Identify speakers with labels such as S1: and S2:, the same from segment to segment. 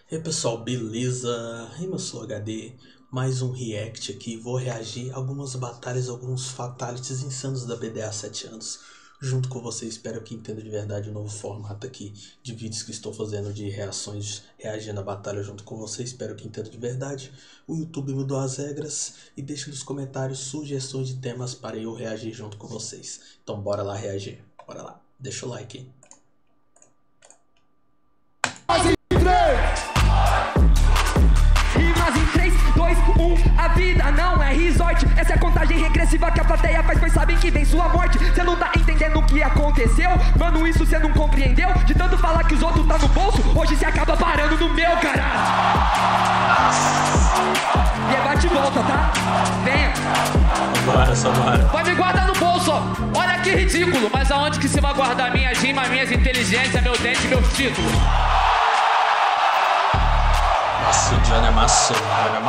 S1: E aí pessoal, beleza? Eu sou HD, mais um react aqui. Vou reagir a algumas batalhas, alguns fatalities insanos da BDA 7 anos junto com vocês. Espero que entenda de verdade o novo formato aqui de vídeos que estou fazendo de reações, reagindo à batalha junto com vocês. Espero que entenda de verdade. O YouTube mudou as regras e deixe nos comentários sugestões de temas para eu reagir junto com vocês. Então bora lá reagir, bora lá, deixa o like, hein?
S2: Rimas em 3, 2, 1, a vida não é resort. Essa é a contagem regressiva que a plateia faz, pois sabem que vem sua morte. Cê não tá entendendo o que aconteceu? Mano, isso cê não compreendeu? De tanto falar que os outros tá no bolso, hoje cê acaba parando no meu, caralho. E é bate e volta, tá? Venha.
S1: Bora.
S3: Vai me guardar no bolso, ó. Olha que ridículo. Mas aonde que você vai guardar minhas rimas, minhas inteligências, meu dente, meus títulos?
S1: Nossa, o Johnny amassou,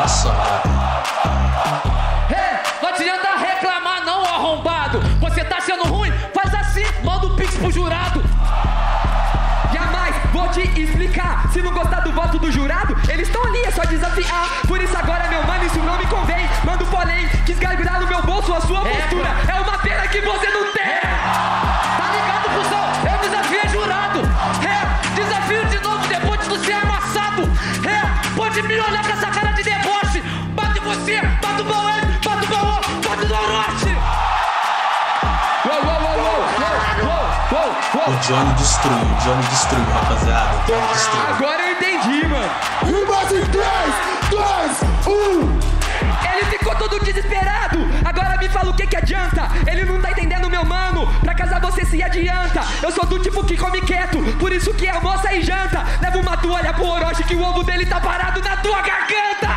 S3: Não adianta reclamar não, arrombado. Você tá sendo ruim? Faz assim, manda um pix pro jurado.
S2: Jamais vou te explicar. Se não gostar do voto do jurado, eles estão ali, é só desafiar. Por isso agora, meu mano, isso não me convém. Mando porém, quis gargurar no meu bolso a sua postura. É uma pena que você não tem.
S3: Tá ligado, cuzão? Eu desafiei jurado. Desafio de novo depois de tu ser amassado. Pode me olhar com essa cara de deboche. Bate você, bate o Bauer, bate o Baú, bate o Noroeste.
S1: O Johnny destruiu, rapaziada. O Johnny destruiu.
S2: Agora eu entendi, mano.
S4: Rimas em 3, 2, 1.
S2: Ele ficou todo desesperado. Agora me fala o que adianta. Ele não tá entendendo, meu mano. Pra casar você se adianta. Eu sou do tipo que come quieto, por isso que almoça e janta. Leva uma toalha pro Orochi que o ovo dele tá parado na tua garganta.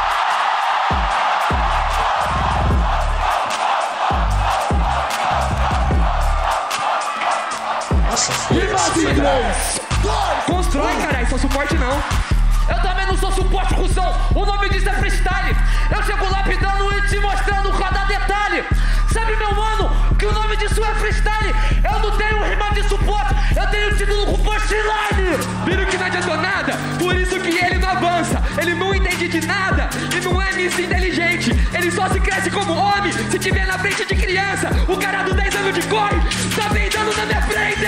S1: Nossa, foi grave.
S2: Constrói, caralho, só suporte não.
S3: Eu também não sou suporte, cuzão. O nome disso é freestyle. Eu chego lapidando e te mostrando cada detalhe. Sabe, meu mano, que o nome disso é freestyle. Eu não tenho rima de suporte, eu tenho título com punchline.
S2: Viram que não adiantou nada? Por isso que ele não avança. Ele não entende de nada e não é miss inteligente. Ele só se cresce como homem se tiver na frente de criança. O cara do 10 anos de corre tá peidando na minha frente.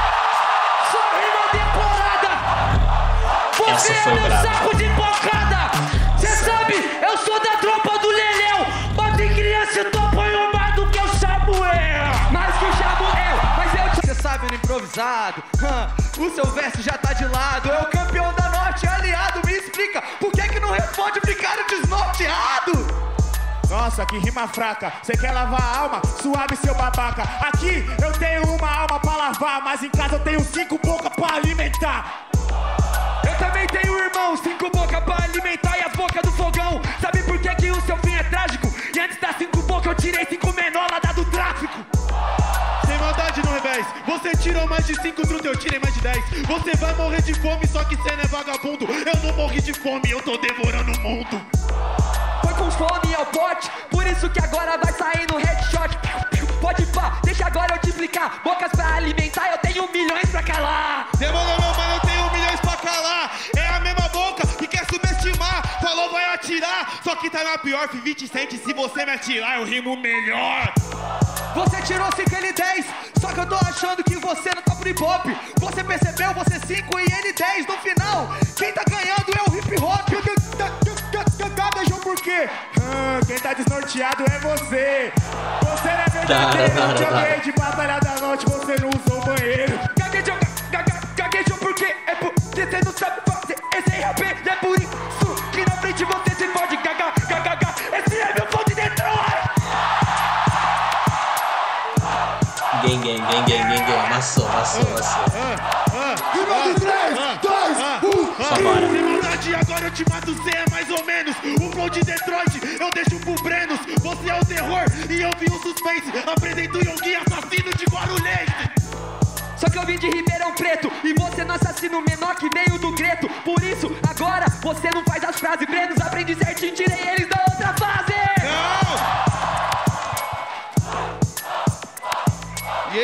S3: Só rima decorada. Você é meu saco de pancada. Cê sabe, eu sou da tropa do Leléu. Bate em criança e tu apanhou mais do que o Samuel.
S2: Mais que o Samuel, mas eu te...
S5: Cê sabe no improvisado, o seu verso já tá de lado. É o campeão da norte aliado. Me explica, por que não responde brincar desnorteado? Nossa, que rima fraca. Cê quer lavar a alma? Suave, seu babaca. Aqui eu tenho uma alma pra lavar, mas em casa eu tenho 5 bocas pra alimentar.
S2: Eu também tenho irmão, 5 bocas pra alimentar e as bocas do fogão. Sabe por que o seu fim é trágico? E antes das 5 bocas eu tirei 5 menor lá da do tráfico.
S5: Sem maldade no revés, você tirou mais de 5 truta, eu tirei mais de 10. Você vai morrer de fome, só que cê não é vagabundo. Eu não morri de fome, eu tô devorando o mundo.
S2: Foi com fome ao pote, por isso que agora vai sair no headshot. Pode pá, deixa agora eu te explicar. Bocas pra alimentar, eu tenho milhões pra calar.
S5: Demorou, meu mano, eu tenho milhões pra calar. É a mesma boca que quer subestimar. Falou vai atirar, só que tá na pior. 20 cent, se você me atirar, eu rimo melhor. Você tirou 5 e ele 10, só que eu tô achando que você não tá pro hip hop. Você percebeu, você 5 e ele 10. No final, quem tá ganhando é o hip hop. Beijou por quê? Quem tá desnorteado é você. Você não é verdadeiro, eu te joguei de batalha da noite, você não usou o banheiro.
S2: Gaguejou por quê? É porque você não sabe fazer esse RAP. E é por isso que na frente você se pode gaga. Esse é meu flow de Detroit.
S1: Gang, amassou.
S4: Rima de 3, 2, 1.
S1: Só bora.
S5: Sem maldade, agora eu te mato, cê é mais ou menos. O flow de Detroit, eu deixo pro Brenos. Você é o terror e eu vi o suspense. Apresento o Yongui, assassino de Guarulhense.
S2: Só que eu vim de Ribeirão Preto e você não assassino menor que veio do Greto. Por isso, agora você não faz as frases. Brenos, aprendi certinho, tirei eles da outra fase.
S5: Não!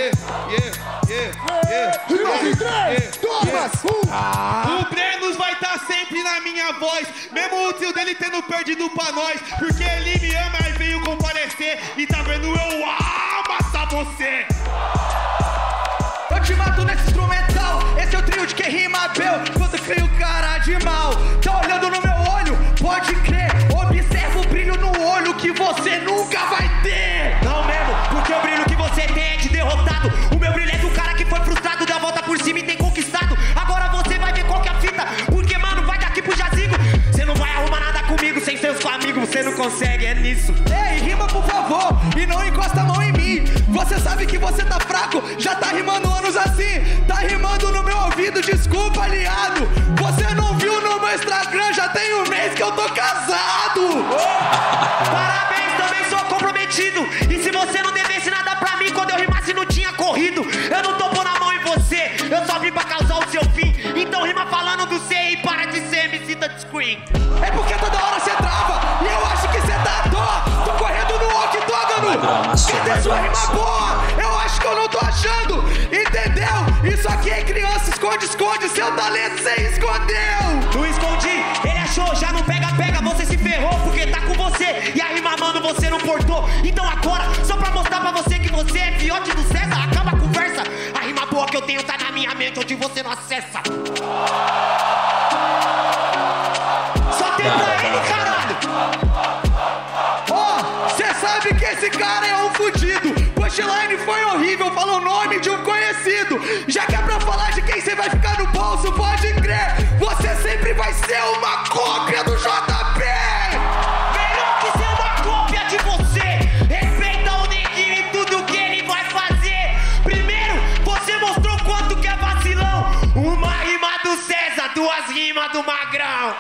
S4: Rimas em 3, 2, 1.
S5: O Brenos vai tá tá sempre na minha voz, mesmo o tio dele tendo perdido pra nós, porque ele me ama e veio comparecer, e tá vendo eu amassar você.
S2: Eu te mato nesse instrumental, esse é o trio de quem rima bel, quando crio cara de mal. Tá olhando no meu olho, pode crer, observa o brilho no olho que você nunca vai ter. Não mesmo, porque o brilho que você tem é de derrotado. O meu brilho é do cara que foi frustrado, deu a volta por cima e tem conquistado. Agora você vai ver qual que é a fita, porque mano, vai daqui pro jazigo. Você não vai arrumar nada comigo, sem seus amigos, você não consegue, é nisso. Ei, rima por favor, e não encosta a mão em mim. Você sabe que você tá fraco, já tá rimando anos assim. Tá rimando no meu ouvido, desculpa, aliado. Você não viu no meu Instagram, já tem um mês que eu tô casado. Parabéns, também sou comprometido. E se você não devesse nada pra mim, quando eu rimasse não tinha corrido. Eu não tô pondo a mão em você, eu só vim pra causar o seu fim. Então rima falando do C e para de ser MC touchscreen. É porque toda hora você trava, e eu acho que você tá à toa. Tô correndo no octógono, cadê sua rima boa? Eu acho que eu não tô achando, entendeu? Isso aqui é criança, esconde, esconde, seu talento cê escondeu. Não escondi, ele achou, já não pega, pega, você se ferrou porque tá com você. E a rima, mano, você não portou. Então agora, só pra mostrar pra você que você é fiote do César, acaba a conversa. A rima boa que eu tenho tá na minha mente, onde você não acessa. Só tem pra ele, caralho. Ó, cê sabe que esse cara é um fudido. Punchline foi horrível, falou o nome de um conhecido. Já que é pra falar de quem cê vai ficar no bolso, pode crer. Você sempre vai ser uma cópia do JP. Melhor que ser uma cópia de você. Respeita o neguinho e tudo que ele vai fazer. Primeiro, você mostrou quanto que é vacilão. Uma rima do César, duas rimas do Magrão.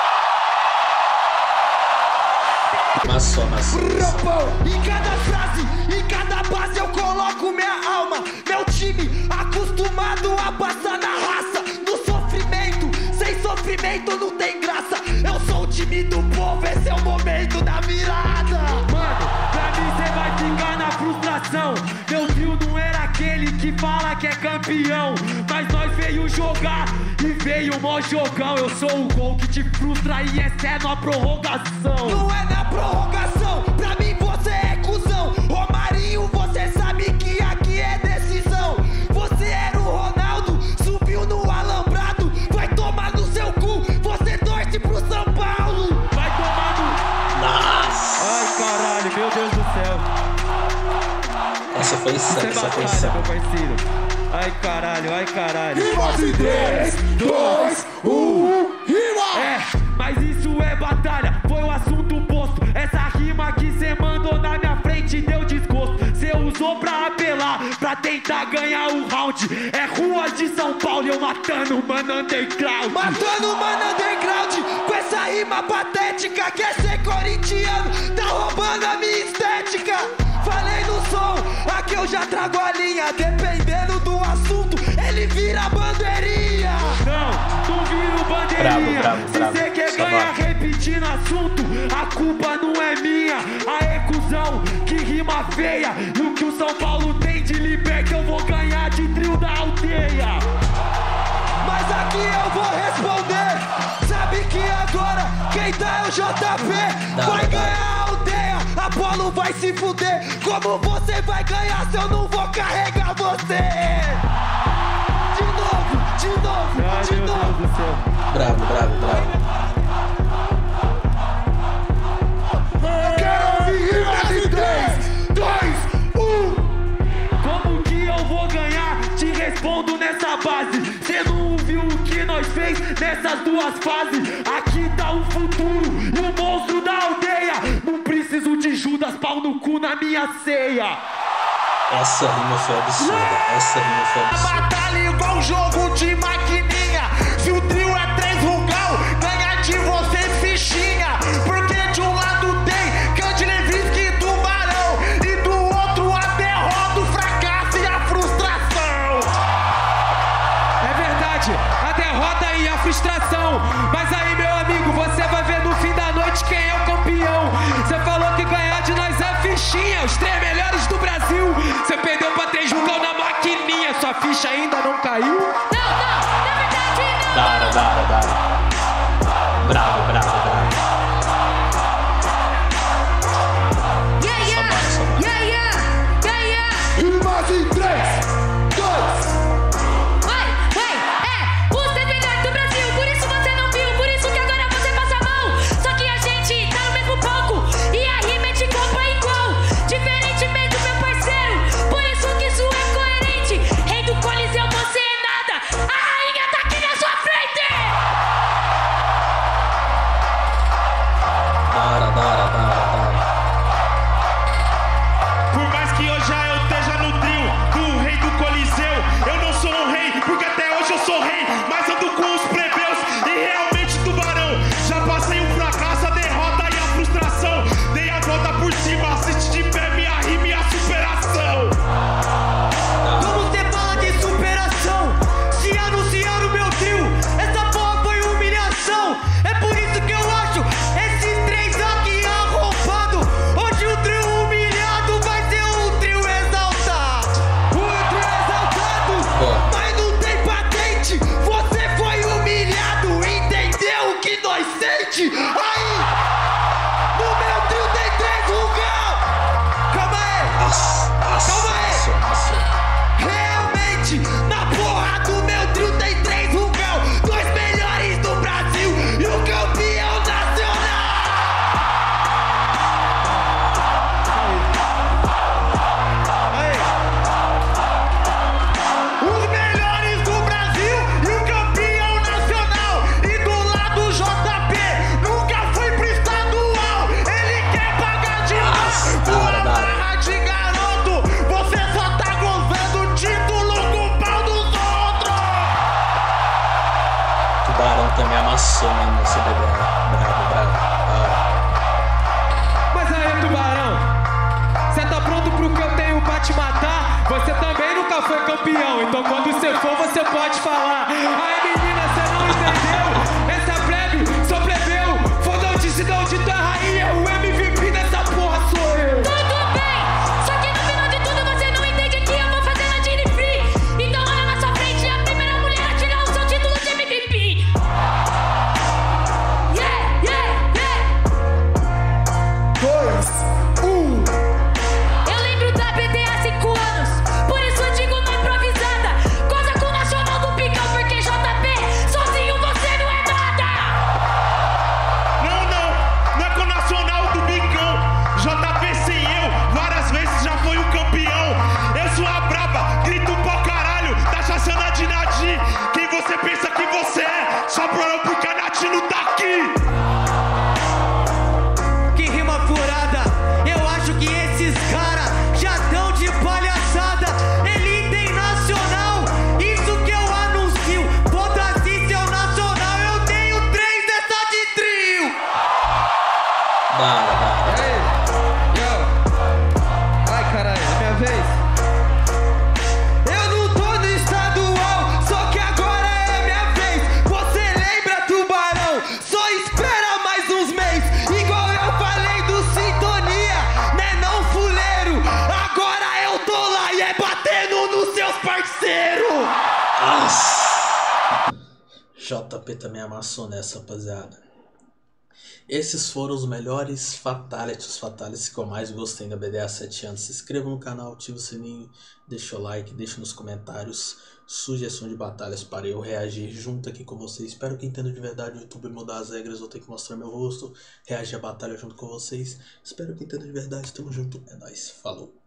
S1: Massa.
S2: Em cada frase, em cada base eu coloco minha alma. Meu time acostumado a passar na raça. No sofrimento, sem sofrimento não tem graça. Eu sou o time do povo, esse é o momento da virada. Mano, pra mim cê vai ficar na frustração. Meu trio não era aquele que fala que é campeão, mas nós veio jogar e veio mó jogão. Eu sou o gol que te frustra e essa é na prorrogação. Não é na prorrogação, pra mim você é cuzão. Ô Marinho, você sabe que aqui é decisão. Você era o Ronaldo, subiu no alambrado. Vai tomar no seu cu, você torce pro São Paulo. Vai tomar no...
S1: Nossa.
S2: Ai caralho, meu Deus do céu.
S1: Essa foi insana,
S2: Isso é batalha, meu parceiro. Ai caralho, ai caralho.
S4: Rima de 3, 2, 1, rima!
S2: É, mas isso é batalha, foi o assunto posto. Essa rima que cê mandou na minha frente deu desgosto. Cê usou pra apelar, pra tentar ganhar o round. É rua de São Paulo, eu matando o mano underground. Matando o mano underground, com essa rima patética. Quer ser corintiano, tá roubando a minha estética. Falei no som, aqui eu já trago a linha. Dependendo do assunto, ele vira bandeirinha. Não vira o bandeirinha. Se você quer ganhar repetindo assunto, a culpa não é minha. Aê, cuzão, que rima feia. E o que o São Paulo tem de liberta, eu vou ganhar de trio da aldeia. Mas aqui eu vou responder. Sabe que agora quem tá é o JP. Vai ganhar a aldeia. Apolo vai se fuder. Como você vai ganhar se eu não vou carregar você? De novo. Deus do céu.
S1: Bravo.
S4: Eu quero ouvir rima de 3, 2, 1.
S2: Como que eu vou ganhar? Te respondo nessa base. Cê não viu o que nós fez nessas duas fases? Aqui tá o futuro e o monstro da aldeia. Não preciso de Judas, pau no cu na minha ceia.
S1: Essa rima foi absurda.
S2: Batalha igual jogo de maquininha. Se o trio é 3 rugal, ganha de você fichinha. Porque de um lado tem Candilevisque e Tubarão, e do outro a derrota, o fracasso e a frustração. É verdade, a derrota e a frustração. Mas aí, meu amigo, você vai ver no fim da noite quem é o campeão. Você falou que ganhar de nós é fichinha, os 3 melhores do Brasil. Você perdeu pra 3 jogão na maquininha, sua ficha ainda não caiu? Não.
S1: nossa BDA. Bravo.
S2: Mas aí, tubarão, você tá pronto pro que eu tenho pra te matar? Você também nunca foi campeão, então quando você for, você pode falar. Aí, menina, você não entendeu? Essa é plebe, sou plebeu. Fodão, disse de onde tu é rainha, o MVP dessa porra sou eu.
S6: Tudo bem, só que no final de tudo você não entende que eu vou fazer na Gini Free. Então olha na sua frente, a primeira mulher a tirar o seu título de MVP. Yeah.
S4: 2, 1.
S6: Eu lembro da BDA há 5 anos, por isso eu digo na improvisada. Coisa com o Nacional do Picão, porque JP, sozinho você não é nada.
S5: Não é com o Nacional do Bicão. JP sem eu, várias vezes já foi o campeão. Eu sou a braba, grito pra caralho, tá chaçando a de Nadi. Quem você pensa que você é? Só pro porque a Nati não tá aqui.
S2: Que rima furada, eu acho que esses caras já tão de palhaçada. Ele tem nacional, isso que eu anuncio. Foda-se seu nacional, eu tenho 3 dessa de trio.
S1: Bora.
S2: Ai, caralho, é minha vez. Eu não tô no estadual, só que agora é minha vez. Você lembra, tubarão? Só espera mais uns meses. Igual eu falei do Sintonia, né não, fuleiro? Agora eu tô lá e é batendo nos seus parceiros.
S1: JP também amassou nessa, rapaziada. Esses foram os melhores fatalities, os fatalities que eu mais gostei da BDA 7 anos. Se inscreva no canal, ative o sininho, deixa o like, deixa nos comentários sugestão de batalhas para eu reagir junto aqui com vocês. Espero que entendam de verdade. O YouTube mudar as regras, eu tenho que mostrar meu rosto, reagir à batalha junto com vocês. Espero que entendam de verdade. Tamo junto, é nóis, falou.